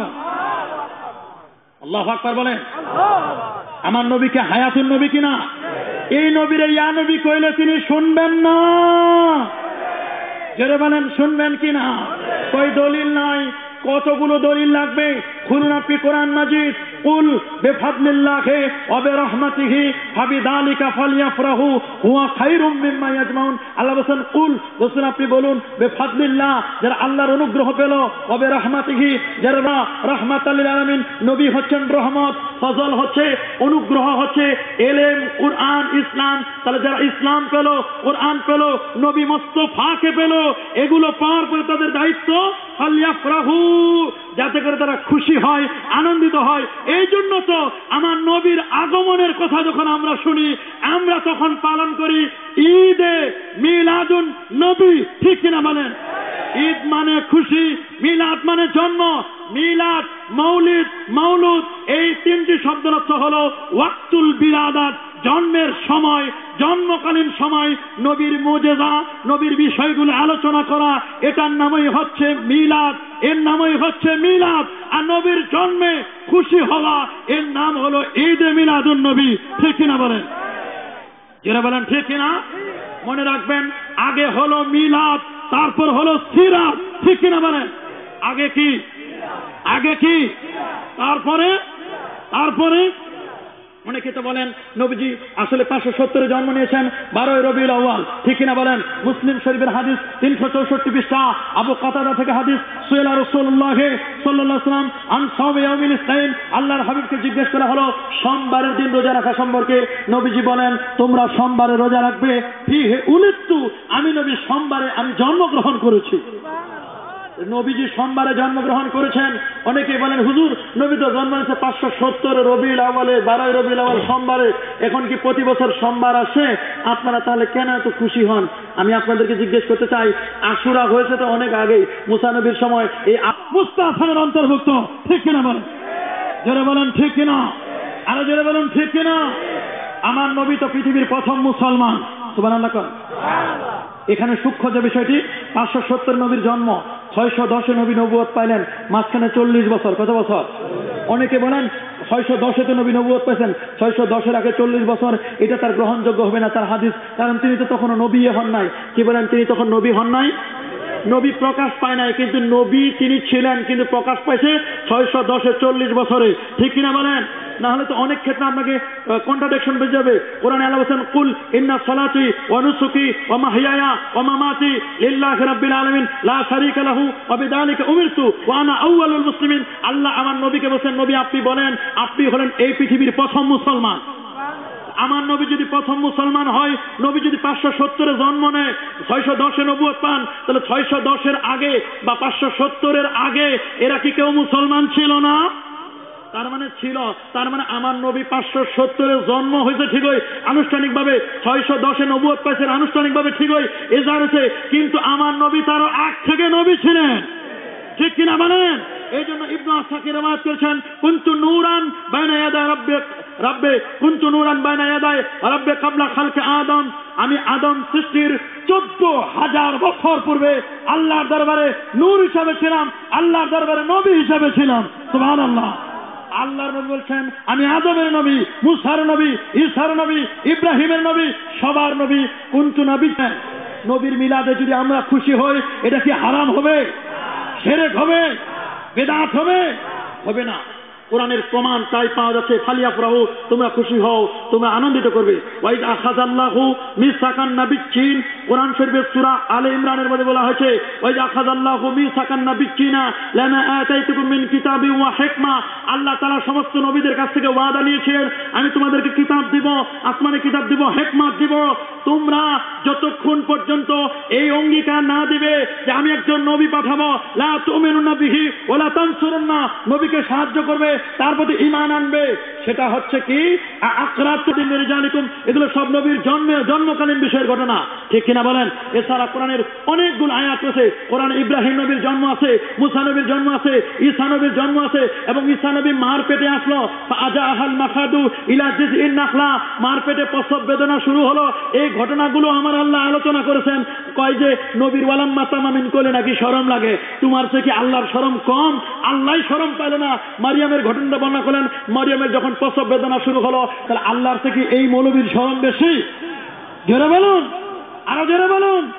আল্লাহু আকবার বলেন আমার নবীকে হায়াতুন নবী কিনা এই নবীরে ইয়া নবী কইলে তিনি শুনবেন না জোরে বলেন শুনবেন কিনা কই দলিল নাই কতগুলো দলিল লাগবে? খুলুন আপনি কোরআন মাজিদ। কুল বিফাদলিল্লাহি ওয়া বিরহমাতিহি ফাবিযালিকা ফালইফরাহু হুয়া খায়রুম মিম্মা ইয়াজমাউন। আল্লাহ বলেন কুল, বলছেন আপনি বলুন, বিফাদলিল্লাহ, যারা আল্লাহর অনুগ্রহ পেল, ওয়া বিরহমাতিহি, যারা রাহমাতাল লিল আলামিন, নবী হচ্ছেন রহমত, ফজল হচ্ছে অনুগ্রহ, হচ্ছে এলেম, কুরআন, ইসলাম। তাহলে যারা ইসলাম পেল, কুরআন পেল, নবী মুস্তাফাকে পেল, এগুলো পাওয়ার পরে তাদের দায়িত্ব ফালইফরাহু, যাতে করে তারা খুশি হয়, আনন্দিত হয়। এই জন্য তো আমার নবীর আগমনের কথা যখন আমরা শুনি, আমরা তখন পালন করি ঈদে মিলাদুন নবী, ঠিক কিনা বলেন? ঈদ মানে খুশি, মিলাদ মানে জন্ম। মিলাদ, মৌলিদ, মাউলুদ, এই তিনটি শব্দের অর্থ হলো ওয়াক্তুল বিলাদাত, জন্মের সময়, জন্মকালীন সময় নবীর মুজেজা, নবীর বিষয়গুলো আলোচনা করা, এটার নামই হচ্ছে মিলাদ, এর নামই হচ্ছে মিলাদ। আর নবীর জন্মে খুশি হওয়া, এর নাম হলো ঈদে মিলাদুন নবী, ঠিক কিনা বলেন? যারা বলেন ঠিক কিনা? মনে রাখবেন, আগে হলো মিলাদ, তারপর হলো সিরাত, ঠিক কিনা বলেন? আগে কি? আগে কি? তারপরে তারপরে অনেকে তো বলেন নবীজি আসলে পাঁচশো সত্তরে জন্ম নিয়েছেন বারোই রবিউল আউয়াল, ঠিক কিনা বলেন? মুসলিম শরীফের হাদিস তিনশো চৌষট্টি পৃষ্ঠা, আবু কাতাদা থেকে হাদিস, সুয়েলা রাসূলুল্লাহ সাল্লাল্লাহু আলাইহি ওয়াসাল্লাম আন সাওমি ইয়াউমিল ইসনাইন, আল্লাহর হাবিবকে জিজ্ঞেস করা হলো সোমবারের দিন রোজা রাখা সম্পর্কে। নবীজি বলেন, তোমরা সোমবারে রোজা রাখবে, ফিহি উলিদতু, আমি নবী সোমবারে আমি জন্মগ্রহণ করেছি। নবীজি সোমবারে জন্মগ্রহণ করেছেন। অনেকে বলেন হুজুর নবী তো জন্ম নিয়েছে পাঁচশো সত্তরে রবিউল আউয়ালে, বারোই রবিউল আউয়াল সোমবারে, এখন কি প্রতি বছর সোমবার আসে? আপনারা তাহলে কেন এত খুশি হন? আমি আপনাদেরকে জিজ্ঞেস করতে চাই, আশুরা হয়েছে তো অনেক আগেই, মুসা নবীর সময়, এই মুস্তাফার অন্তর্ভুক্ত, ঠিক কিনা বলেন? জোরে বলেন ঠিক কিনা? আরো জোরে বলেন ঠিক কিনা? আমার নবী তো পৃথিবীর প্রথম মুসলমান, সুবহানাল্লাহ। এখানে সূক্ষ্ম যে বিষয়টি, পাঁচশো সত্তর নবীর জন্ম, ছয়শো দশে নবী নবুয়ত পাইলেন, মাঝখানে চল্লিশ বছর। কত বছর? অনেকে বলেন ছয়শো দশে তো নবী নবুয়ত পাইছেন, ছয়শো দশের আগে চল্লিশ বছর, এটা তার গ্রহণযোগ্য হবে না, তার হাদিস, কারণ তিনি তো তখনও নবী হন নাই। কি বলেন? তিনি তখন নবী হন নাই, নবী প্রকাশ পায় নাই, কিন্তু নবী তিনি ছিলেন, কিন্তু প্রকাশ পাইছে ছয়শো দশে চল্লিশ বছরে, ঠিক কিনা বলেন? না হলে তো অনেক ক্ষেত্রে আপনাকে কন্ট্রাডিকশন বেজে যাবে। কোরআনে আল্লাহ বলেন, কুল ইন্না সলাতি ওয়া নুসুকি ওয়া মাহইয়ায়া ওয়া মামাতি লিল্লাহি রাব্বিল আলামিন লা শারীকা লাহু ওয়া বিযালিকা উমিরতু ওয়া আনা আউয়ালুল মুসলিমিন। আল্লাহ আমার নবীকে বলেন, নবী আপনি বলেন, আপনি হলেন এই পৃথিবীর প্রথম মুসলমান। আমার নবী যদি প্রথম মুসলমান হয়, নবী যদি পাঁচশো সত্তরে জন্ম নেয়, ছয়শো দশে নবুয়ত পান, তাহলে ছয়শো দশের আগে বা পাঁচশো সত্তরের আগে এরা কি কেউ মুসলমান ছিল না? তার মানে ছিল। তার মানে আমার নবী পাঁচশো সত্তরে জন্ম হয়েছে ঠিকই, আনুষ্ঠানিকভাবে ছয়শো দশে নবুয়ত পাইছেন আনুষ্ঠানিকভাবে ঠিকই, এজার হয়েছে, কিন্তু আমার নবী তারও আগ থেকে নবী ছিলেন, ঠিক কিনা বলেন? এই জন্য ইবনু আসাকির রওয়ায়াত করেছেন, কুনতু নূরান বাইনা ইয়াদাই রাব্বি রাব্বি কুনতু নূরান বাইনা ইয়াদাই রাব্বি ক্বাবলা খালকি আদম, আমি আদম সৃষ্টির চোদ্দ হাজার বছর পূর্বে আল্লাহর দরবারে নূর হিসাবে ছিলাম, আল্লাহর দরবারে নবী হিসাবে ছিলাম। সুবহানাল্লাহ। আল্লাহর নবী বলছেন, আমি আদমের নবী, মুসার নবী, ঈসার নবী, ইব্রাহিমের নবী, সবার নবী। কুনতু নবী। নবীর মিলাদে যদি আমরা খুশি হই, এটা কি হারাম হবে? শিরক হবে? বিদআত হবে? হবে না। কোরআনের প্রমাণ তাই পাওয়া যাচ্ছে, ফালিয়াফরাহু, তোমরা খুশি হও, তোমরা আনন্দিত করবে। ওয়াইদ আখাযাল্লাহু মিসাকান নাবিয়্যিন, কোরআন শরীফের সূরা আলে ইমরানের মধ্যে বলা হয়েছে, ওয়াইদ আখাযাল্লাহু মিসাকান নাবিয়্যিনা লামা আতাইতুকুম মিন কিতাবিন ওয়া হিকমা, আল্লাহ তাআলা সমস্ত নবীদের কাছ থেকে ওয়াদা নিয়েছেন, আমি তোমাদেরকে কিতাব দিব, আসমানে কিতাব দিব, হিকমত দিব। তোমরা যতক্ষণ পর্যন্ত এই অঙ্গীকার না দিবে যে আমি একজন নবী পাঠাবো, লা তুমিনুনা বিহি ওয়া লা তানসুরুনা, নবীকে সাহায্য করবে, তার প্রতি ঈমান আনবে, সেটা হচ্ছে কি আকরাতু বিরিজালিকুম, এগুলো সব নবীর জন্মে জন্মকালীন বিষয়ের ঘটনা, ঠিক কিনা বলেন? এছাড়া কোরআনের অনেকগুলো আয়াত আছে। কোরআনে ইব্রাহিম নবীর জন্ম আছে, মুসা নবীর জন্ম আছে, ঈসা নবীর জন্ম আছে, এবং ঈসা নবী মার পেটে আসলো, আজা আহাল মাখাদু ইলা জিজইন নাখলা, মার পেটে প্রসব বেদনা শুরু হলো। এই ঘটনাগুলো আমার আল্লাহ আলোচনা করেছেন। কয় যে নবীর ওয়ালাম্মা তামামিন করলে নাকি শরম লাগে, তোমার থেকে কি আল্লাহর শরম কম? আল্লাহই শরম পাইল না। মারিয়ামের ঘটনাটা বর্ণনা করলেন, মারিয়ামের যখন প্রসব বেদনা শুরু হলো, তাহলে আল্লাহর থেকে এই মৌলবীর শরম বেশি? জোরে বলুন, আরো জোরে বলুন।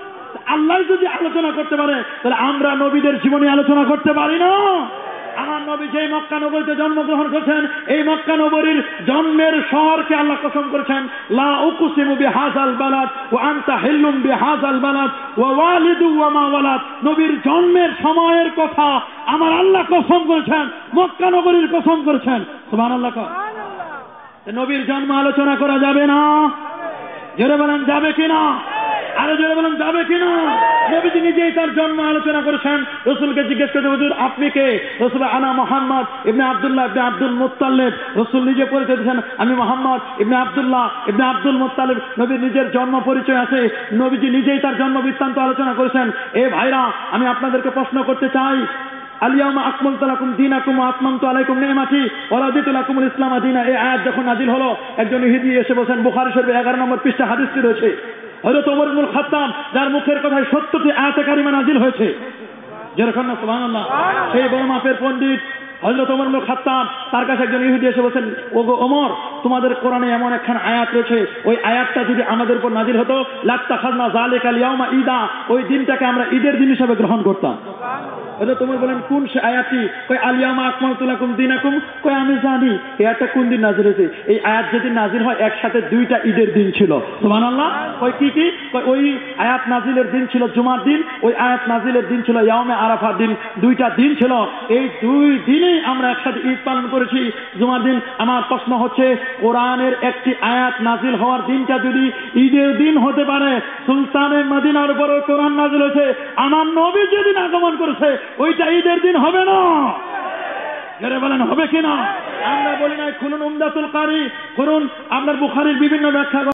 আল্লাহ যদি আলোচনা করতে পারে তাহলে আমরা নবীদের জীবনী আলোচনা করতে পারি না? আমার নবী যেই মক্কা নগরীতে জন্মগ্রহণ করেছেন, এই মক্কা নগরীর জন্মের শহরকে আল্লাহ কসম করেছেন, লা উকসিমু বিহাযাল বালাদ ওয়া আনতা হিল্লুম বিহাযাল বালাদ ওয়া ওয়ালিদু ওয়া মা ওয়ালাদ। নবীর জন্মের সময়ের কথা আমার আল্লাহ কসম করেছেন, মক্কা নগরীর কসম করেছেন। সুবহানাল্লাহ। নবীর জন্ম আলোচনা করা যাবে না? জোরে বলেন যাবে কিনা? আরো জোরে বলেন যাবে কিনা? নবীজি নিজেই তার জন্ম আলোচনা করেছেন। রাসূলকে জিজ্ঞেস করতে, হুজুর আপনি কে? রাসূল আনা Muhammad ibn Abdullah ibn Abdul Muttalib. রাসূল নিজে পরিচয় দিয়েছেন, আমি Muhammad ibn Abdullah ibn Abdul Muttalib. নবীর নিজের জন্ম পরিচয় আছে, নবীজি নিজেই তার জন্ম বৃত্তান্ত আলোচনা করেছেন। এ ভাইরা, আমি আপনাদেরকে প্রশ্ন করতে চাই, আলিয়াউমা আকমালতু লাকুম দীনাকুম ওয়া আতমামতু আলাইকুম নি'মাতি ওয়া রাদিতু লাকুমুল ইসলাম দীনা। এই আয়াত যখন নাজিল হলো, একজন ইহুদি এসে বলেন, বুখারী শরীফে এগারো নম্বর পৃষ্ঠা হাদিসটি রয়েছে, হযরত ওমর ইবনুল খাত্তাব যার মুখের কথায় সত্তরটি আয়াতে কারিমা নাজিল হয়েছে, যেরকম না সুবহানাল্লাহ, সেই বড় মাপের পণ্ডিত হযরত ওমর ইবনুল খাত্তাব, তার কাছে একজন ইহুদি এসে বলেন, ওগো ওমর, তোমাদের কোরআনে এমন একখান আয়াত রয়েছে, ওই আয়াতটা যদি আমাদের উপর নাজিল হতো, লাত্তাখাযনা যালিকাল ইয়াউমা ঈদা, ওই দিনটাকে আমরা ঈদের দিন হিসেবে গ্রহণ করতাম। হযরত ওমর বলেন, কোন সে আয়াতটি? কই আলিয়াউমা আকমালতু লাকুম দীনাকুম। কই আমি জানি এই আয়াতটা কোন দিন নাজিল হয়েছে। এই আয়াত যেদিন নাজিল হয় একসাথে দুইটা ঈদের দিন ছিল। সুবহানাল্লাহ। ওই কি কি? ওই আয়াত নাজিলের দিন ছিল জুমার দিন, ওই আয়াত নাজিলের দিন ছিল ইয়াউমে আরাফার দিন। দুইটা দিন ছিল, এই দুই দিনেই আমরা একসাথে ঈদ পালন করেছি জুমার দিন। আমার প্রশ্ন হচ্ছে, কোরআনের একটি আয়াত নাজিল হওয়ার দিনটা যদি ঈদের দিন হতে পারে, সুলতানে মদিনার উপর কোরআন নাজিল হয়েছে, আমার নবী যেদিন আগমন করেছে ওইটা ঈদের দিন হবে না? যারা বলেন হবে কিনা? আমরা বলি নাই খুলুন উমদাতুল কারি, করুন আপনার বুখারীর বিভিন্ন ব্যাখ্যা